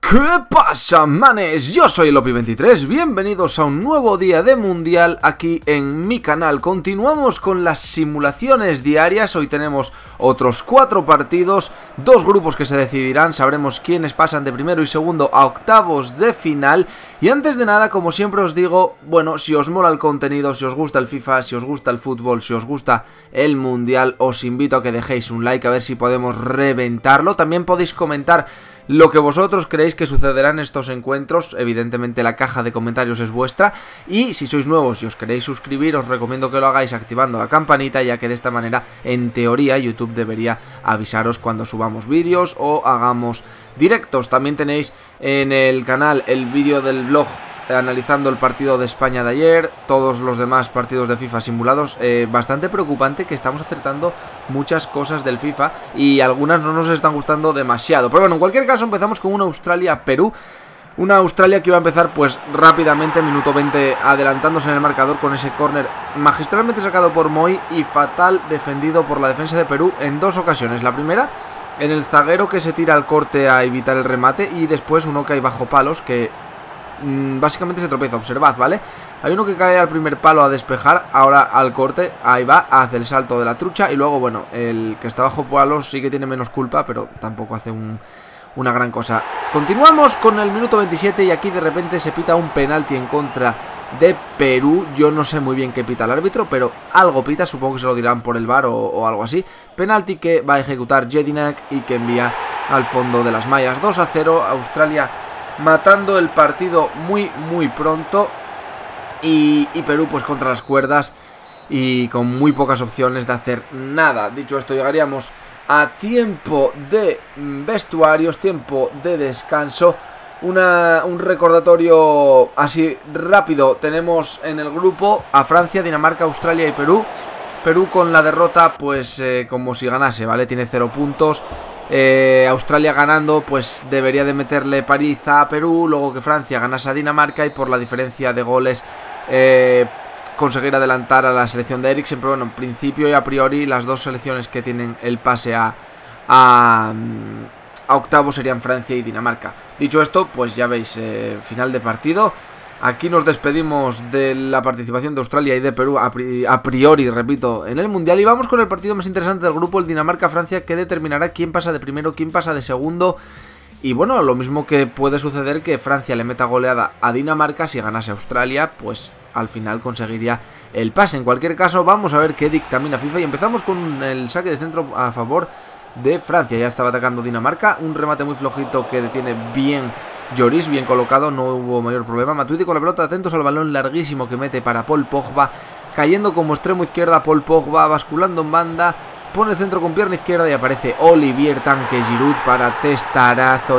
¿Qué pasa, manes? Yo soy el Opi23, bienvenidos a un nuevo día de Mundial aquí en mi canal. Continuamos con las simulaciones diarias, hoy tenemos otros 4 partidos, 2 grupos que se decidirán, sabremos quiénes pasan de primero y segundo a octavos de final. Y antes de nada, como siempre os digo, bueno, si os mola el contenido, si os gusta el FIFA, si os gusta el fútbol, si os gusta el Mundial, os invito a que dejéis un like a ver si podemos reventarlo. También podéis comentar lo que vosotros creéis que sucederá en estos encuentros. Evidentemente la caja de comentarios es vuestra. Y si sois nuevos y os queréis suscribir, os recomiendo que lo hagáis activando la campanita, ya que de esta manera, en teoría, YouTube debería avisaros cuando subamos vídeos o hagamos directos. También tenéis en el canal el vídeo del blog analizando el partido de España de ayer, todos los demás partidos de FIFA simulados. Bastante preocupante que estamos acertando muchas cosas del FIFA y algunas no nos están gustando demasiado. Pero bueno, en cualquier caso empezamos con una Australia-Perú. Una Australia que iba a empezar pues rápidamente, minuto 20, adelantándose en el marcador con ese córner magistralmente sacado por Moi y fatal defendido por la defensa de Perú en 2 ocasiones. La primera en el zaguero que se tira al corte a evitar el remate, y después uno que hay bajo palos que básicamente se tropieza. Observad, ¿vale? Hay uno que cae al primer palo a despejar, ahora al corte, ahí va, hace el salto de la trucha, y luego, bueno, el que está bajo palos sí que tiene menos culpa, pero tampoco hace una gran cosa. Continuamos con el minuto 27 y aquí de repente se pita un penalti en contra de Perú. Yo no sé muy bien qué pita el árbitro, pero algo pita, supongo que se lo dirán por el VAR o algo así. Penalti que va a ejecutar Jedinak y que envía al fondo de las mallas. 2-0, Australia matando el partido muy pronto, y Perú pues contra las cuerdas y con muy pocas opciones de hacer nada. Dicho esto, llegaríamos a tiempo de vestuarios, tiempo de descanso. Un recordatorio así rápido: tenemos en el grupo a Francia, Dinamarca, Australia y Perú. Perú con la derrota pues como si ganase, ¿vale? Tiene 0 puntos. Australia ganando pues debería de meterle paliza a Perú, luego que Francia ganase a Dinamarca y por la diferencia de goles conseguir adelantar a la selección de Eriksen. Pero bueno, en principio y a priori las dos selecciones que tienen el pase a octavos serían Francia y Dinamarca. Dicho esto, pues ya veis, final de partido. Aquí nos despedimos de la participación de Australia y de Perú a priori, repito, en el Mundial. Y vamos con el partido más interesante del grupo, el Dinamarca-Francia, que determinará quién pasa de primero, quién pasa de segundo. Y bueno, lo mismo que puede suceder que Francia le meta goleada a Dinamarca, si ganase Australia, pues al final conseguiría el pase. En cualquier caso, vamos a ver qué dictamina FIFA y empezamos con el saque de centro a favor de Francia. Ya estaba atacando Dinamarca, un remate muy flojito que detiene bien Lloris, bien colocado, no hubo mayor problema. Matuidi con la pelota, atentos al balón larguísimo que mete para Paul Pogba, cayendo como extremo izquierda. Paul Pogba basculando en banda, pone el centro con pierna izquierda y aparece Olivier Tanque Giroud para testarazo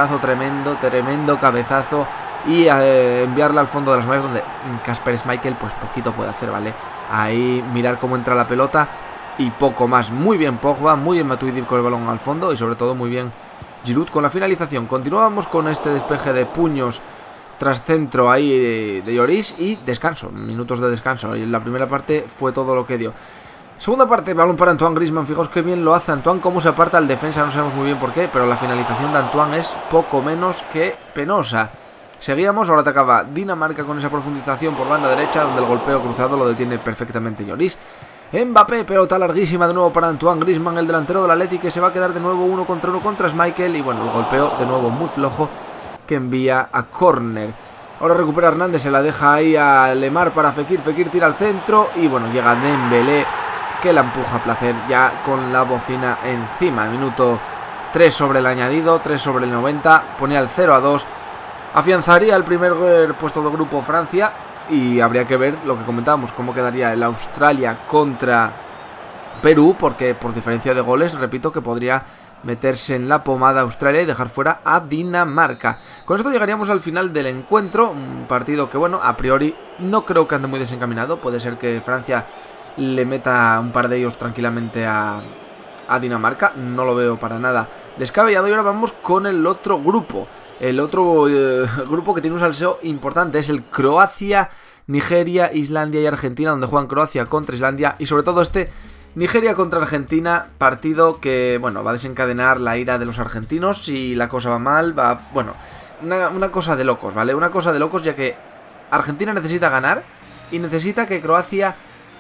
tremendo cabezazo y enviarla al fondo de las mallas, donde Kasper Schmeichel pues poquito puede hacer, ¿vale? Ahí mirar cómo entra la pelota y poco más. Muy bien Pogba, muy bien Matuidi con el balón al fondo y sobre todo muy bien Giroud con la finalización. Continuamos con este despeje de puños tras centro ahí de Lloris y descanso, minutos de descanso. Y en la primera parte fue todo lo que dio. Segunda parte, balón para Antoine Griezmann. Fijaos que bien lo hace Antoine, cómo se aparta el defensa, no sabemos muy bien por qué, pero la finalización de Antoine es poco menos que penosa. Seguíamos, ahora atacaba Dinamarca con esa profundización por banda derecha, donde el golpeo cruzado lo detiene perfectamente Lloris. Mbappé, pelota larguísima de nuevo para Antoine Griezmann, el delantero del Atleti, que se va a quedar de nuevo 1 contra Schmeichel. Y bueno, el golpeo de nuevo muy flojo que envía a córner. Ahora recupera Hernández, se la deja ahí a Lemar para Fekir. Fekir tira al centro y bueno, llega Dembélé, que la empuja a placer ya con la bocina encima. Minuto 3 sobre el añadido, 3 sobre el 90, ponía el 0-2. Afianzaría el primer puesto de grupo Francia. Y habría que ver lo que comentábamos, cómo quedaría el Australia contra Perú, porque por diferencia de goles, repito, que podría meterse en la pomada Australia y dejar fuera a Dinamarca. Con esto llegaríamos al final del encuentro, un partido que, bueno, a priori no creo que ande muy desencaminado. Puede ser que Francia le meta un par de ellos tranquilamente a Dinamarca, no lo veo para nada descabellado. Y ahora vamos con el otro grupo. El otro grupo que tiene un salseo importante es el Croacia, Nigeria, Islandia y Argentina, donde juegan Croacia contra Islandia. Y sobre todo este Nigeria contra Argentina, partido que, bueno, va a desencadenar la ira de los argentinos. Si la cosa va mal, bueno, una cosa de locos, ¿vale? Una cosa de locos, ya que Argentina necesita ganar y necesita que Croacia...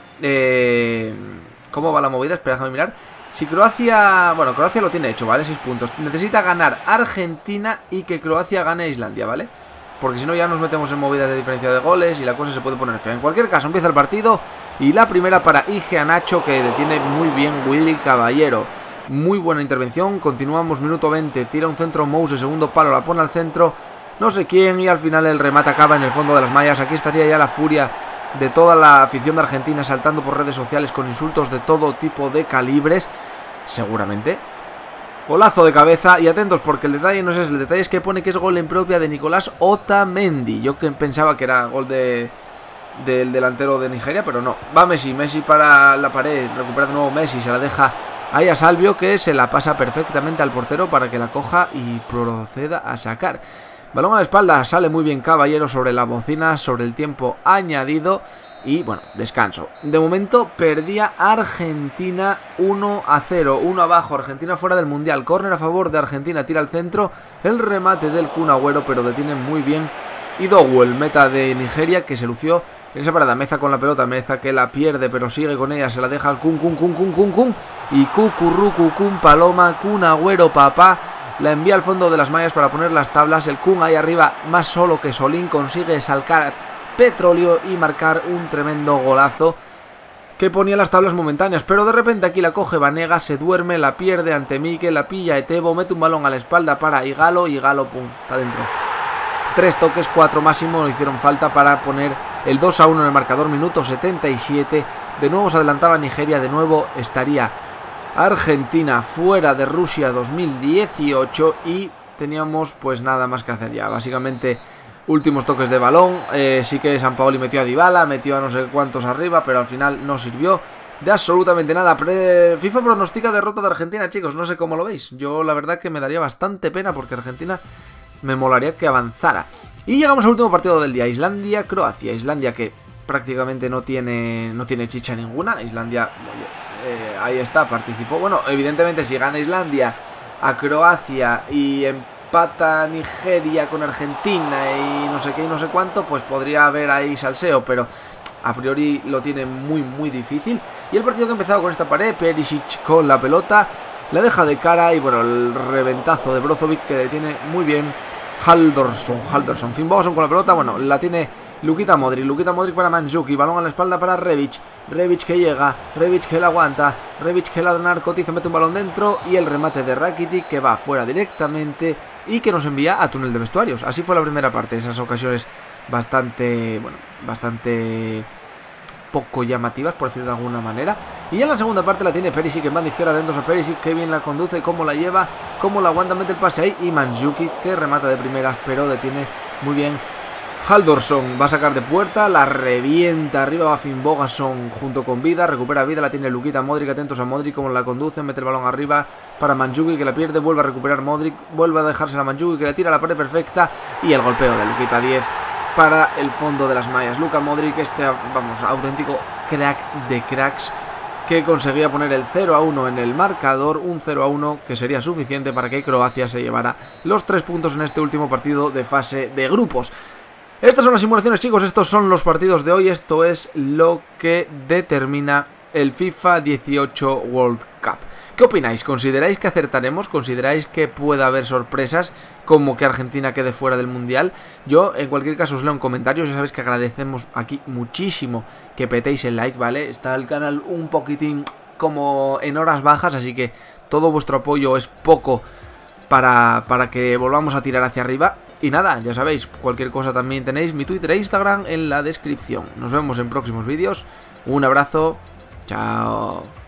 ¿Cómo va la movida? Espera, déjame mirar. Si Croacia... Bueno, Croacia lo tiene hecho, ¿vale? 6 puntos. Necesita ganar Argentina y que Croacia gane a Islandia, ¿vale? Porque si no ya nos metemos en movidas de diferencia de goles y la cosa se puede poner fea. En cualquier caso, empieza el partido y la primera para Ige Nacho, que detiene muy bien Willy Caballero. Muy buena intervención. Continuamos, minuto 20. Tira un centro Mose, segundo palo, la pone al centro. No sé quién y al final el remate acaba en el fondo de las mallas. Aquí estaría ya la furia de toda la afición de Argentina saltando por redes sociales con insultos de todo tipo de calibres. Seguramente. Golazo de cabeza y atentos porque el detalle no es ese, el detalle es que pone que es gol en propia de Nicolás Otamendi. Yo que pensaba que era gol del delantero de Nigeria, pero no. Va Messi para la pared, recupera de nuevo Messi, se la deja ahí a Salvio, que se la pasa perfectamente al portero para que la coja y proceda a sacar. Balón a la espalda, sale muy bien Caballero sobre la bocina, sobre el tiempo añadido. Y bueno, descanso. De momento perdía Argentina 1-0, 1 abajo, Argentina fuera del Mundial. Córner a favor de Argentina, tira al centro, el remate del Kun Agüero, pero detiene muy bien Idowu, el meta de Nigeria, que se lució en esa parada. Meza con la pelota, Meza que la pierde, pero sigue con ella, se la deja al Kun, y Cucurrucu, Kun Paloma, Kun Agüero, papá, la envía al fondo de las mallas para poner las tablas. El Kun ahí arriba, más solo que Solín, consigue salcar petróleo y marcar un tremendo golazo que ponía las tablas momentáneas, pero de repente aquí la coge Vanega, se duerme, la pierde ante Mikel, la pilla Etebo, mete un balón a la espalda para Igalo, pum, para adentro. 3 toques, 4 máximo, hicieron falta para poner el 2-1 en el marcador, minuto 77, de nuevo se adelantaba Nigeria, de nuevo estaría Argentina fuera de Rusia 2018 y teníamos pues nada más que hacer ya, básicamente. Últimos toques de balón, sí que Sampaoli metió a Dybala, metió a no sé cuántos arriba, pero al final no sirvió de absolutamente nada. FIFA pronostica derrota de Argentina, chicos, no sé cómo lo veis. Yo la verdad que me daría bastante pena porque Argentina me molaría que avanzara. Y llegamos al último partido del día, Islandia-Croacia. Islandia que prácticamente no tiene chicha ninguna. Islandia, ahí está, participó. Bueno, evidentemente si gana Islandia a Croacia y empata Nigeria con Argentina y no sé qué y no sé cuánto, pues podría haber ahí salseo, pero a priori lo tiene muy difícil. Y el partido que ha empezado con esta pared, Perisic con la pelota, la deja de cara y bueno, el reventazo de Brozovic que detiene muy bien Haldorsson, Finn Bogason con la pelota, bueno, la tiene Luka Modric para Mandzukic, balón a la espalda para Rebic que llega, Rebic que la aguanta, Rebic que la narcotiza, mete un balón dentro y el remate de Rakitic que va fuera directamente y que nos envía a túnel de vestuarios. Así fue la primera parte, esas ocasiones bastante poco llamativas, por decirlo de alguna manera. Y ya en la segunda parte la tiene Perisic en banda izquierda, dentro de Perisic, que bien la conduce, cómo la lleva, cómo la aguanta, mete el pase ahí, y Mandzukic que remata de primeras, pero detiene muy bien Haldorsson. Va a sacar de puerta, la revienta, arriba va Finn Bogason junto con Vida, recupera Vida, la tiene Luka Modric, atentos a Modric, cómo la conduce, mete el balón arriba para Mandzukic que la pierde, vuelve a recuperar Modric, vuelve a dejársela a Mandzukic que la tira a la pared perfecta, y el golpeo de Luka 10 para el fondo de las mallas. Luka Modric, vamos, auténtico crack de cracks, que conseguía poner el 0-1 en el marcador, un 0-1 que sería suficiente para que Croacia se llevara los 3 puntos en este último partido de fase de grupos. Estas son las simulaciones, chicos, estos son los partidos de hoy, esto es lo que determina el FIFA 18 World Cup. ¿Qué opináis? ¿Consideráis que acertaremos? ¿Consideráis que pueda haber sorpresas como que Argentina quede fuera del Mundial? Yo, en cualquier caso, os leo en comentarios. Ya sabéis que agradecemos aquí muchísimo que petéis el like, ¿vale? Está el canal un poquitín como en horas bajas, así que todo vuestro apoyo es poco para que volvamos a tirar hacia arriba. Y nada, ya sabéis, cualquier cosa también tenéis mi Twitter e Instagram en la descripción. Nos vemos en próximos vídeos. Un abrazo. Chao.